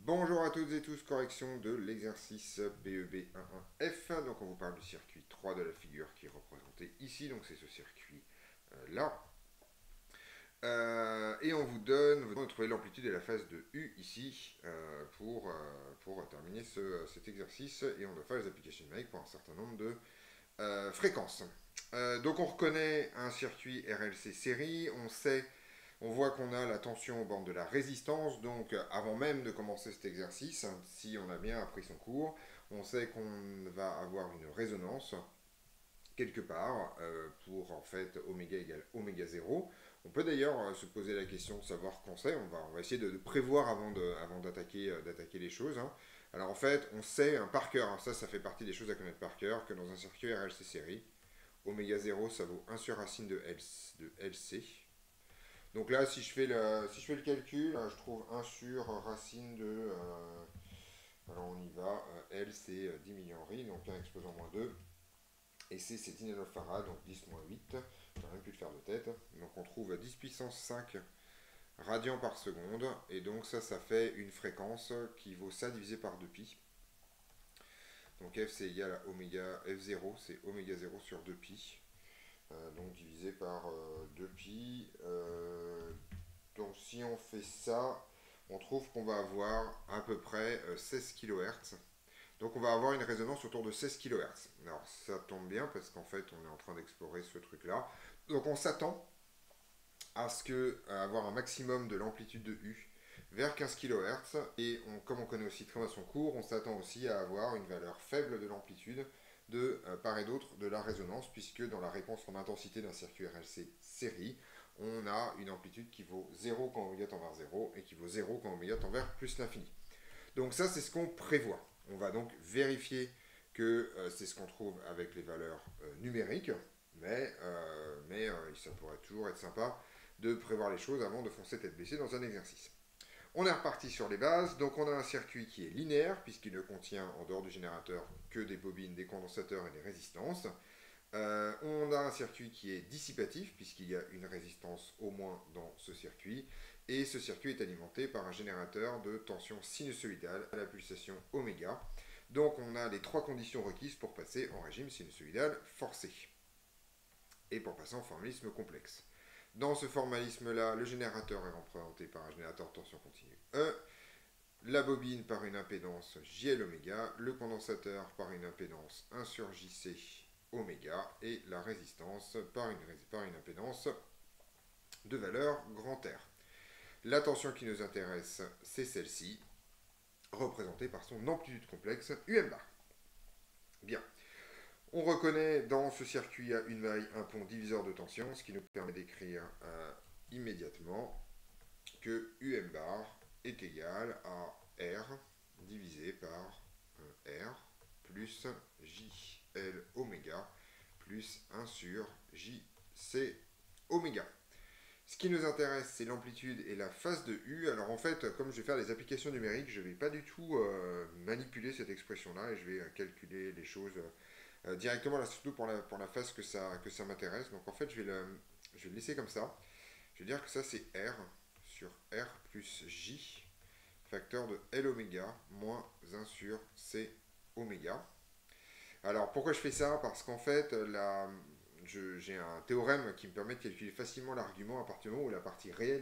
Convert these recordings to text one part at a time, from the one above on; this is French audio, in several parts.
Bonjour à toutes et tous, correction de l'exercice BEB11F. Donc on vous parle du circuit 3 de la figure qui est représenté ici, donc c'est ce circuit là. Et on vous donne de trouver l'amplitude et la phase de U ici pour terminer cet exercice. Et on doit faire les applications numériques pour un certain nombre de fréquences. Donc on reconnaît un circuit RLC série, on voit qu'on a la tension aux bornes de la résistance, donc avant même de commencer cet exercice, si on a bien appris son cours, on sait qu'on va avoir une résonance quelque part pour en fait oméga égale oméga 0. On peut d'ailleurs se poser la question de savoir quand c'est, on va essayer de prévoir avant d'attaquer les choses. Hein. Alors en fait, on sait par cœur, hein, ça fait partie des choses à connaître par cœur, que dans un circuit RLC série, oméga 0 ça vaut 1 sur racine de LC. Donc là, si je fais le calcul, je trouve 1 sur racine de... alors on y va, L c'est 10 millihenries, donc 1 exposant moins 2. Et C c'est 10 nanofarads, donc 10 moins 8. J'ai rien pu le faire de tête. Donc on trouve 10 puissance 5 radians par seconde. Et donc ça fait une fréquence qui vaut ça divisé par 2pi. Donc F c'est égal à oméga, F0 c'est oméga 0 sur 2pi. Donc divisé par 2pi. Donc si on fait ça, on trouve qu'on va avoir à peu près 16 kHz. Donc on va avoir une résonance autour de 16 kHz. Alors ça tombe bien parce qu'en fait on est en train d'explorer ce truc-là. Donc on s'attend à avoir un maximum de l'amplitude de U vers 15 kHz. Et comme on connaît aussi très bien son cours, on s'attend aussi à avoir une valeur faible de l'amplitude de part et d'autre de la résonance, puisque dans la réponse en intensité d'un circuit RLC série, on a une amplitude qui vaut 0 quand oméga tend vers 0 et qui vaut 0 quand oméga tend vers plus l'infini. Donc ça, c'est ce qu'on prévoit. On va donc vérifier que c'est ce qu'on trouve avec les valeurs numériques, mais ça pourrait toujours être sympa de prévoir les choses avant de foncer tête baissée dans un exercice. On est reparti sur les bases, donc on a un circuit qui est linéaire, puisqu'il ne contient en dehors du générateur que des bobines, des condensateurs et des résistances. On a un circuit qui est dissipatif, puisqu'il y a une résistance au moins dans ce circuit, et ce circuit est alimenté par un générateur de tension sinusoïdale à la pulsation oméga. Donc on a les trois conditions requises pour passer en régime sinusoïdal forcé, et pour passer en formalisme complexe. Dans ce formalisme-là, le générateur est représenté par un générateur de tension continue E, la bobine par une impédance JL oméga, le condensateur par une impédance 1 sur JC oméga et la résistance par une impédance de valeur grand R. La tension qui nous intéresse, c'est celle-ci, représentée par son amplitude complexe UM bar. Bien. On reconnaît dans ce circuit à une maille un pont diviseur de tension, ce qui nous permet d'écrire immédiatement que UM bar est égal à R divisé par R plus JL oméga plus 1 sur JC oméga. Ce qui nous intéresse, c'est l'amplitude et la phase de U. Alors en fait, comme je vais faire des applications numériques, je ne vais pas du tout manipuler cette expression-là et je vais calculer les choses directement, là, surtout pour la phase que ça m'intéresse. Donc en fait, je vais le laisser comme ça. Je vais dire que ça, c'est R sur R plus J, facteur de L oméga moins 1 sur C oméga. Alors pourquoi je fais ça? Parce qu'en fait, j'ai un théorème qui me permet de calculer facilement l'argument à partir du moment où la partie réelle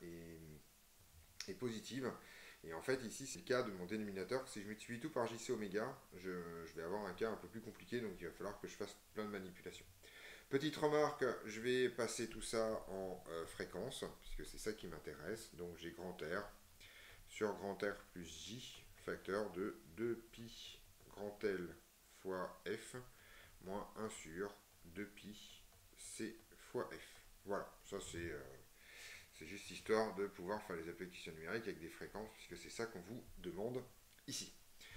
est positive. Et en fait, ici, c'est le cas de mon dénominateur. Si je multiplie tout par JC oméga, je vais avoir un cas un peu plus compliqué, donc il va falloir que je fasse plein de manipulations. Petite remarque, je vais passer tout ça en fréquence, puisque c'est ça qui m'intéresse. Donc j'ai grand R sur grand R plus J, facteur de 2pi grand L fois F, moins 1 sur 2pi C fois F. Voilà, ça c'est juste histoire de pouvoir faire les applications numériques avec des fréquences, puisque c'est ça qu'on vous demande ici.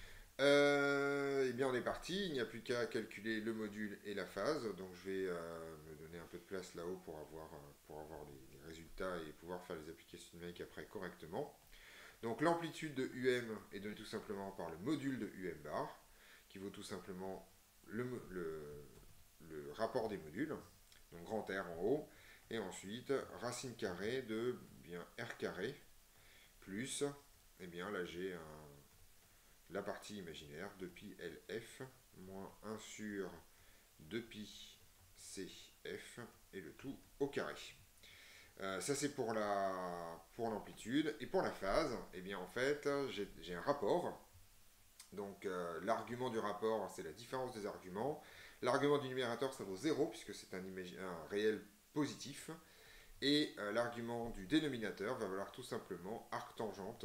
Eh bien on est parti, il n'y a plus qu'à calculer le module et la phase, donc je vais me donner un peu de place là-haut pour avoir les résultats et pouvoir faire les applications numériques après correctement. Donc l'amplitude de UM est donnée tout simplement par le module de UM bar, qui vaut tout simplement le rapport des modules, donc grand R en haut, et ensuite racine carrée de bien R carré plus et bien là j'ai la partie imaginaire 2pi LF moins 1 sur 2pi CF et le tout au carré. Ça c'est pour l'amplitude. Et pour la phase, eh bien en fait j'ai un rapport. Donc l'argument du rapport c'est la différence des arguments. L'argument du numérateur ça vaut 0 puisque c'est un réel positif. Et l'argument du dénominateur va valoir tout simplement arc-tangente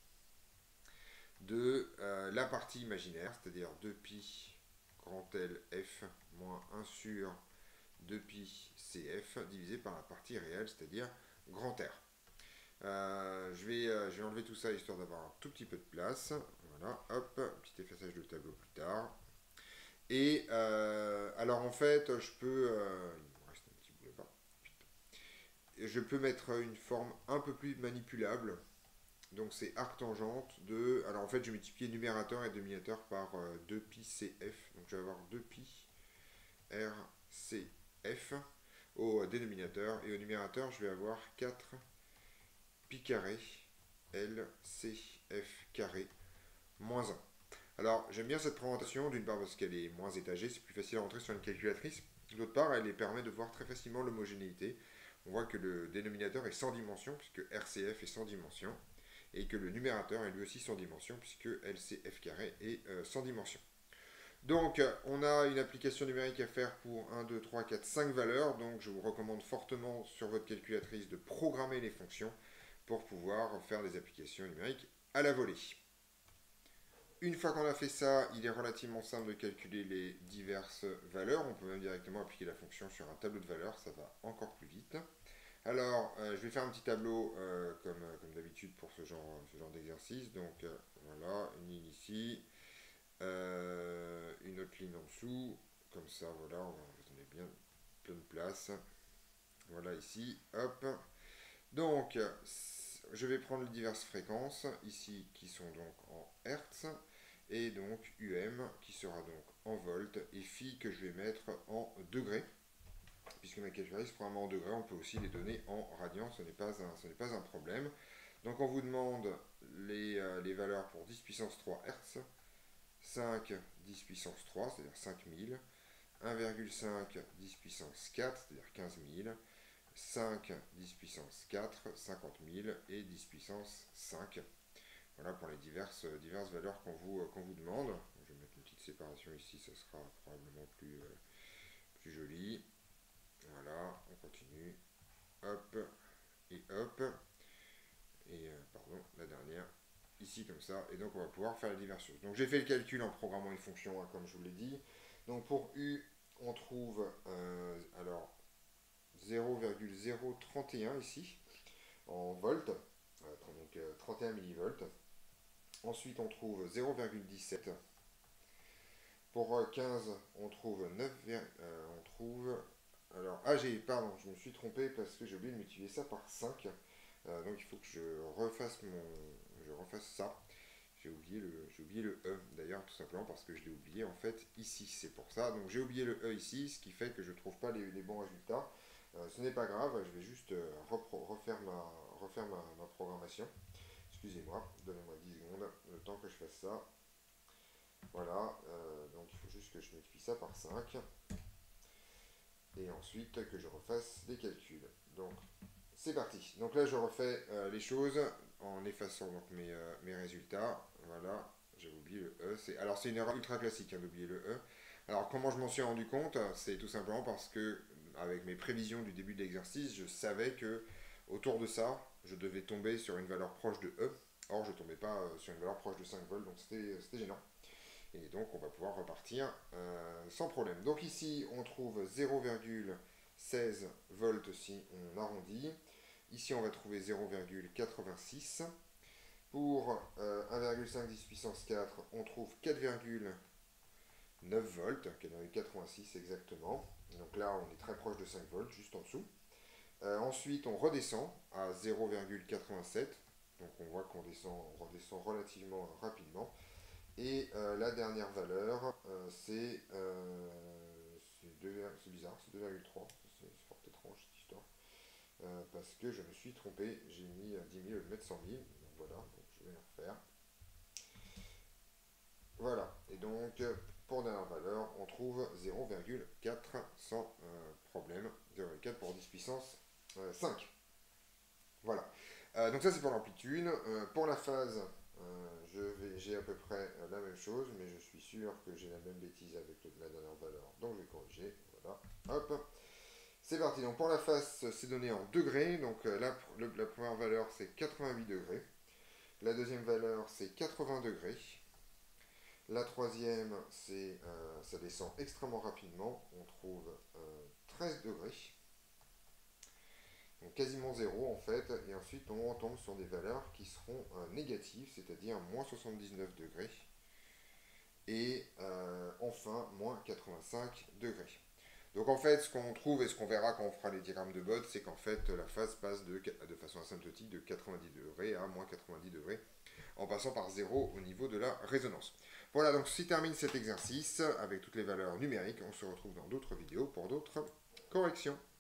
de la partie imaginaire, c'est-à-dire 2pi grand L F moins 1 sur 2pi CF divisé par la partie réelle, c'est-à-dire grand R. Je vais enlever tout ça histoire d'avoir un tout petit peu de place. Voilà, hop, petit effaçage de tableau plus tard. Et alors en fait, je peux... il me reste un petit bout là-bas. Je peux mettre une forme un peu plus manipulable. Donc c'est arc-tangente de... Alors en fait, je multiplie numérateur et dénominateur par 2pi CF. Donc je vais avoir 2pi RCF au dénominateur. Et au numérateur, je vais avoir 4 pi carré LCF carré moins 1. Alors j'aime bien cette présentation, d'une part parce qu'elle est moins étagée, c'est plus facile à rentrer sur une calculatrice. D'autre part, elle permet de voir très facilement l'homogénéité. On voit que le dénominateur est sans dimension, puisque RCF est sans dimension, et que le numérateur est lui aussi sans dimension, puisque LCF carré est sans dimension. Donc, on a une application numérique à faire pour 1, 2, 3, 4, 5 valeurs. Donc, je vous recommande fortement sur votre calculatrice de programmer les fonctions pour pouvoir faire des applications numériques à la volée. Une fois qu'on a fait ça, il est relativement simple de calculer les diverses valeurs. On peut même directement appliquer la fonction sur un tableau de valeurs, ça va encore plus vite. Alors, je vais faire un petit tableau comme d'habitude pour ce genre d'exercice. Donc, voilà, une ligne ici, une autre ligne en dessous. Comme ça, voilà, on va donner bien plein de place. Voilà ici, hop. Donc, je vais prendre les diverses fréquences, ici, qui sont donc en Hertz, et donc UM, qui sera donc en volts, et phi que je vais mettre en degrés, puisque ma calculatrice programme en degrés, on peut aussi les donner en radians, ce n'est pas un problème. Donc on vous demande les valeurs pour 10 puissance 3 Hertz, 5 10 puissance 3, c'est-à-dire 5000, 1,5 10 puissance 4, c'est-à-dire 15 000, 5 10 puissance 4, 50 000 et 10 puissance 5. Voilà pour les diverses valeurs qu'on vous demande. Je vais mettre une petite séparation ici, ça sera probablement plus joli. Voilà, on continue. Hop, et hop. Et pardon, la dernière, ici comme ça. Et donc on va pouvoir faire les diverses choses. Donc j'ai fait le calcul en programmant une fonction, hein, comme je vous l'ai dit. Donc pour U, on trouve alors 0,031 ici, en volts, donc 31 millivolts. Ensuite, on trouve 0,17. Pour 15, on trouve 9. On trouve. Alors, pardon, je me suis trompé parce que j'ai oublié de multiplier ça par 5. Donc, il faut que je refasse ça. J'ai oublié le E, d'ailleurs, tout simplement parce que je l'ai oublié en fait ici. C'est pour ça. Donc, j'ai oublié le E ici, ce qui fait que je ne trouve pas les bons résultats. Ce n'est pas grave, je vais juste refaire ma programmation. Excusez-moi, donnez-moi 10 secondes, le temps que je fasse ça. Voilà, donc il faut juste que je multiplie ça par 5. Et ensuite que je refasse les calculs. Donc, c'est parti. Donc là, je refais les choses en effaçant donc mes résultats. Voilà, j'ai oublié le E. Alors, c'est une erreur ultra classique hein, d'oublier le E. Alors, comment je m'en suis rendu compte? C'est tout simplement parce que, avec mes prévisions du début de l'exercice, je savais que autour de ça, je devais tomber sur une valeur proche de E. Or, je ne tombais pas sur une valeur proche de 5 volts, donc c'était gênant. Et donc, on va pouvoir repartir sans problème. Donc ici, on trouve 0,16 volts si on arrondit. Ici, on va trouver 0,86. Pour 1,5 10 puissance 4, on trouve 4,9 volts, 4,86 exactement. Donc là, on est très proche de 5 volts, juste en dessous. Ensuite, on redescend à 0,87. Donc on voit on redescend relativement rapidement. Et la dernière valeur, c'est bizarre, c'est 2,3. C'est fort étrange cette histoire. Parce que je me suis trompé, j'ai mis 10 000 au lieu de mettre 100 000. Donc voilà, donc vais le refaire. Voilà, et donc pour dernière valeur, on trouve 0,4 sans problème, 0,4 pour 10 puissance 5. Voilà, donc ça c'est pour l'amplitude. Pour la phase, j'ai à peu près la même chose, mais je suis sûr que j'ai la même bêtise avec la dernière valeur, donc je vais corriger, voilà, hop. C'est parti, donc pour la phase, c'est donné en degrés, donc la première valeur c'est 88 degrés, la deuxième valeur c'est 80 degrés, la troisième, ça descend extrêmement rapidement. On trouve 13 degrés. Donc quasiment zéro en fait. Et ensuite, on tombe sur des valeurs qui seront négatives, c'est-à-dire moins 79 degrés. Et enfin, moins 85 degrés. Donc en fait, ce qu'on trouve et ce qu'on verra quand on fera les diagrammes de Bode, c'est qu'en fait, la phase passe de façon asymptotique de 90 degrés à moins 90 degrés, en passant par 0 au niveau de la résonance. Voilà, donc si termine cet exercice avec toutes les valeurs numériques. On se retrouve dans d'autres vidéos pour d'autres corrections.